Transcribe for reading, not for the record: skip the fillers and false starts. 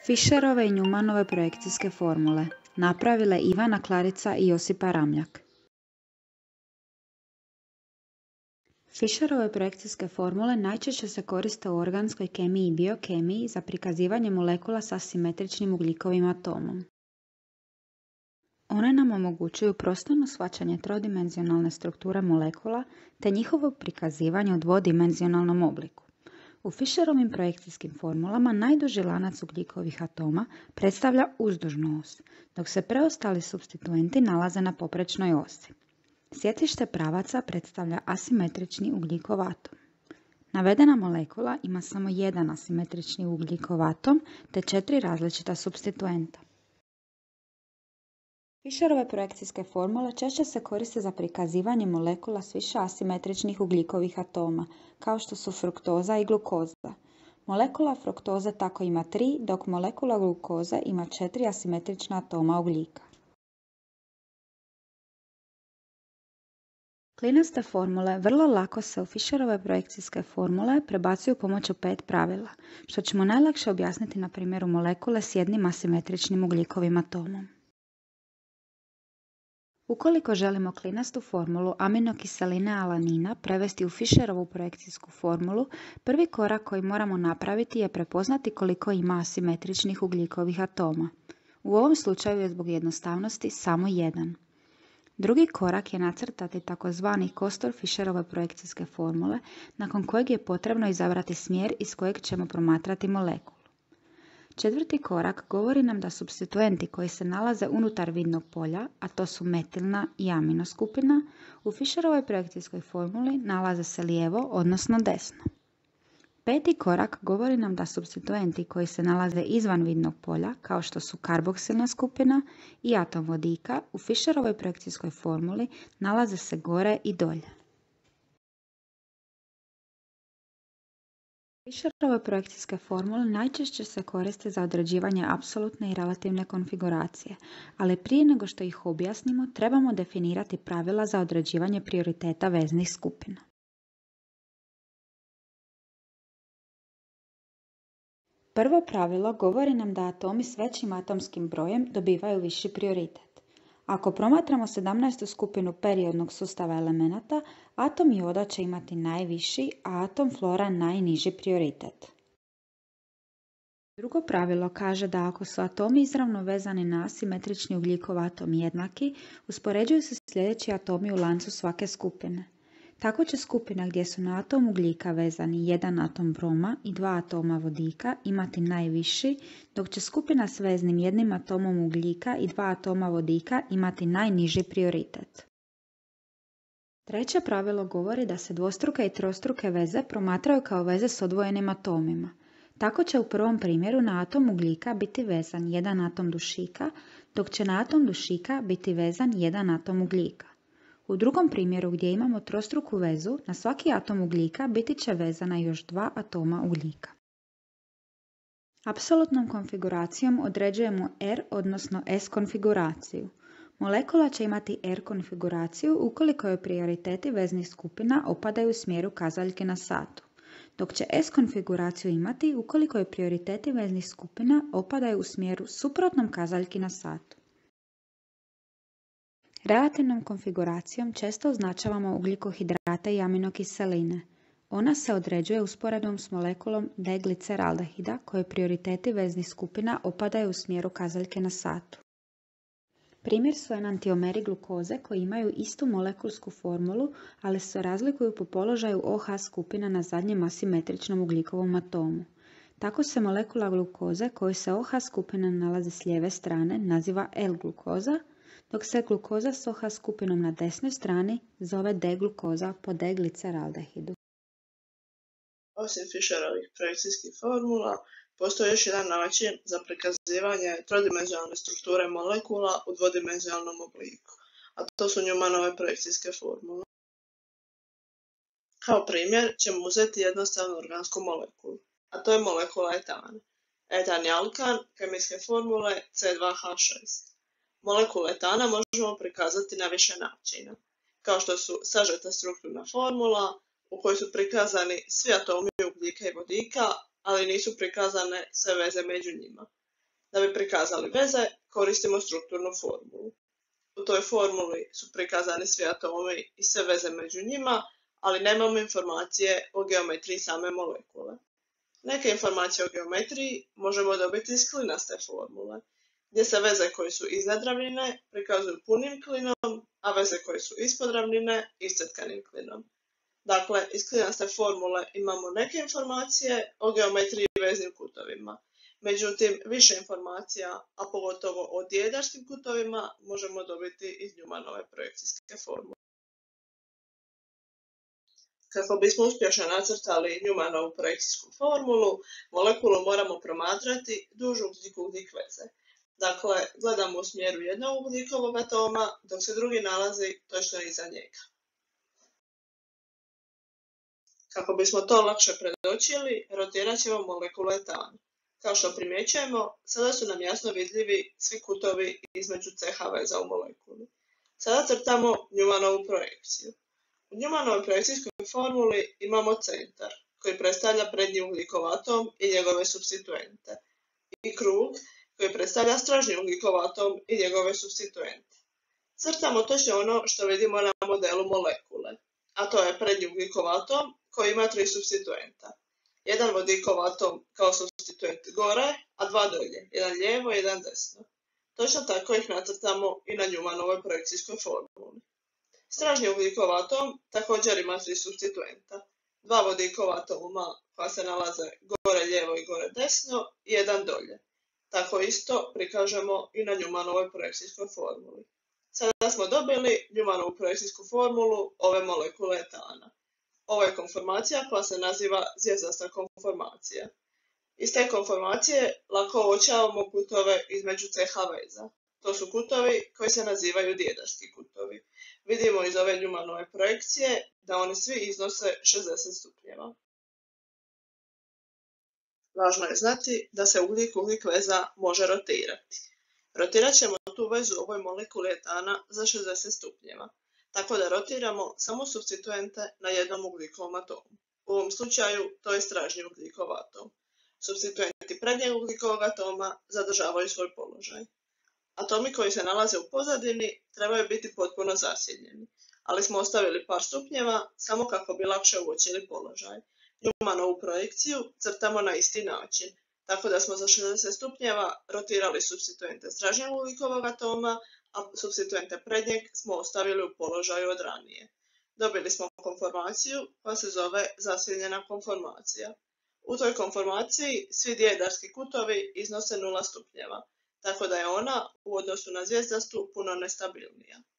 Fisherove i Newmanove projekcijske formule napravile Ivana Klarica i Josipa Ramljak. Fisherove projekcijske formule najčešće se koriste u organskoj kemiji i biokemiji za prikazivanje molekula s asimetričnim ugljikovim atomom. One nam omogućuju prostorno shvaćanje trodimenzionalne strukture molekula te njihovo prikazivanje u dvodimenzionalnom obliku. U Fisherovim projekcijskim formulama najduži lanac ugljikovih atoma predstavlja uzdužnu os, dok se preostali supstituenti nalaze na poprečnoj osi. Sjecište pravaca predstavlja asimetrični ugljikov atom. Navedena molekula ima samo jedan asimetrični ugljikov atom te 4 različita supstituenta. Fisherove projekcijske formule češće se koriste za prikazivanje molekula s više asimetričnih ugljikovih atoma, kao što su fruktoza i glukoza. Molekula fruktoze tako ima 3, dok molekula glukoze ima 4 asimetrična atoma ugljika. Klinaste formule vrlo lako se u Fisherove projekcijske formule prebacuju pomoću 5 pravila, što ćemo najlakše objasniti na primjeru molekule s jednim asimetričnim ugljikovim atomom. Ukoliko želimo klinastu formulu aminokiseline alanina prevesti u Fisherovu projekcijsku formulu, prvi korak koji moramo napraviti je prepoznati koliko ima asimetričnih ugljikovih atoma. U ovom slučaju je zbog jednostavnosti samo jedan. Drugi korak je nacrtati takozvani kostur Fisherove projekcijske formule, nakon kojeg je potrebno izabrati smjer iz kojeg ćemo promatrati molekulu. Četvrti korak govori nam da supstituenti koji se nalaze unutar vidnog polja, a to su metilna i amino skupina, u Fisherovoj projekcijskoj formuli nalaze se lijevo, odnosno desno. Peti korak govori nam da supstituenti koji se nalaze izvan vidnog polja, kao što su karboksilna skupina i atom vodika, u Fisherovoj projekcijskoj formuli nalaze se gore i dolje. Fisherove projekcijske formule najčešće se koriste za određivanje apsolutne i relativne konfiguracije, ali prije nego što ih objasnimo, trebamo definirati pravila za određivanje prioriteta veznih skupina. Prvo pravilo govori nam da atomi s većim atomskim brojem dobivaju viši prioritet. Ako promatramo 17. skupinu periodnog sustava elemenata, atom joda će imati najviši, a atom flora najniži prioritet. Drugo pravilo kaže da ako su atomi izravno vezani na asimetrični ugljikov atom jednaki, uspoređuju se sljedeći atomi u lancu svake skupine. Tako će skupina gdje su na atom ugljika vezani jedan atom broma i 2 atoma vodika imati najviši, dok će skupina s veznim jednim atomom ugljika i 2 atoma vodika imati najniži prioritet. Treće pravilo govori da se dvostruke i trostruke veze promatraju kao veze s odvojenim atomima. Tako će u prvom primjeru na atom ugljika biti vezan jedan atom dušika, dok će na atom dušika biti vezan jedan atom ugljika. U drugom primjeru gdje imamo trostruku vezu, na svaki atom ugljika biti će vezana još 2 atoma ugljika. Apsolutnom konfiguracijom određujemo R odnosno S konfiguraciju. Molekula će imati R konfiguraciju ukoliko joj prioriteti veznih skupina opadaju u smjeru kazaljke na satu, dok će S konfiguraciju imati ukoliko joj prioriteti veznih skupina opadaju u smjeru suprotnom kazaljki na satu. Relativnom konfiguracijom često označavamo ugljikohidrate i aminokiseline. Ona se određuje usporedbom s molekulom D-gliceraldehida koje prioriteti veznih skupina opadaju u smjeru kazaljke na satu. Primjer su enantiomeri glukoze koji imaju istu molekulsku formulu, ali se razlikuju po položaju OH skupina na zadnjem asimetričnom ugljikovom atomu. Tako se molekula glukoze kojoj se OH skupina nalazi s lijeve strane naziva L-glukoza, dok se glukoza s OH skupinom na desnoj strani zove D-glukoza po D-gliceraldehidu. Osim Fisherovih projekcijskih formula, postoji još jedan način za prikazivanje trodimenzionalne strukture molekula u dvodimenzionalnom obliku, a to su Newmanove projekcijske formule. Kao primjer ćemo uzeti jednostavnu organsku molekulu, a to je molekula etana. Etan je alkan kemijske formule C2H6. Molekulu etana možemo prikazati na više načina, kao što su sažeta strukturna formula u kojoj su prikazani svi atomi ugljika i vodika, ali nisu prikazane sve veze među njima. Da bi prikazali veze, koristimo strukturnu formulu. U toj formuli su prikazani svi atomi i sve veze među njima, ali nemamo informacije o geometriji same molekule. Neke informacije o geometriji možemo dobiti iz klinaste formule, gdje se veze koje su iznad ravnine prikazuju punim klinom, a veze koje su ispod ravnine iscrtanim klinom. Dakle, iz klinaste formule imamo neke informacije o geometriji i veznim kutovima. Međutim, više informacija, a pogotovo o dijeljačkim kutovima, možemo dobiti iz Newmanove projekcijske formule. Kako bismo uspješno nacrtali Newmanovu projekcijsku formulu, molekulu moramo promatrati duž ugljik-ugljik veze. Dakle, gledamo u smjeru jednog ugljikovog atoma, dok se drugi nalazi točno iza njega. Kako bismo to lakše predočili, rotirat ćemo molekulu etana. Kao što primjećujemo, sada su nam jasno vidljivi svi kutovi između CH veza u molekuli. Sada crtamo Newmanovu projekciju. U Newmanovoj projekcijskoj formuli imamo centar, koji predstavlja prednji ugljikov atom i njegove supstituente, i krug, koji predstavlja stražnji ugljikov atom i njegove supstituente. Crtamo točno ono što vidimo na modelu molekule, a to je prednji ugljikov atom koji ima 3 supstituenta. Jedan vodikov atom kao supstituent gore, a 2 dolje, jedan lijevo i jedan desno. Točno tako ih nacrtamo i na Newmanovoj projekcijskoj formuli. Stražnji ugljikov atom također ima 3 supstituenta. 2 vodikova atoma koja se nalaze gore lijevo i gore desno i jedan dolje. Tako isto prikažemo i na Newmanovoj projekcijskoj formuli. Sada smo dobili Newmanovu projekcijsku formulu ove molekule etana. Ovo je konformacija koja se naziva zvijezdasta konformacija. Iz te konformacije lako uočavamo kutove između CH veza. To su kutovi koji se nazivaju dijeljački kutovi. Vidimo iz ove Newmanove projekcije da oni svi iznose 60 stupnjeva. Važno je znati da se ugljik-ugljik veza može rotirati. Rotirat ćemo tu vezu u ovoj molekuli etana za 60 stupnjeva, tako da rotiramo samo supstituente na jednom ugljikovom atomu. U ovom slučaju to je stražnji ugljikov atom. Supstituenti prednjeg ugljikovog atoma zadržavaju svoj položaj. Atomi koji se nalaze u pozadini trebaju biti potpuno zasjenjeni, ali smo ostavili par stupnjeva samo kako bi lakše uočili položaj. Newmanovu projekciju crtamo na isti način, tako da smo za 60 stupnjeva rotirali supstituente stražnjeg ugljikovog atoma, a supstituente prednjeg smo ostavili u položaju od ranije. Dobili smo konformaciju koja se zove zasjenjena konformacija. U toj konformaciji svi dijeljarski kutovi iznose 0 stupnjeva, tako da je ona u odnosu na zvijezdastu puno nestabilnija.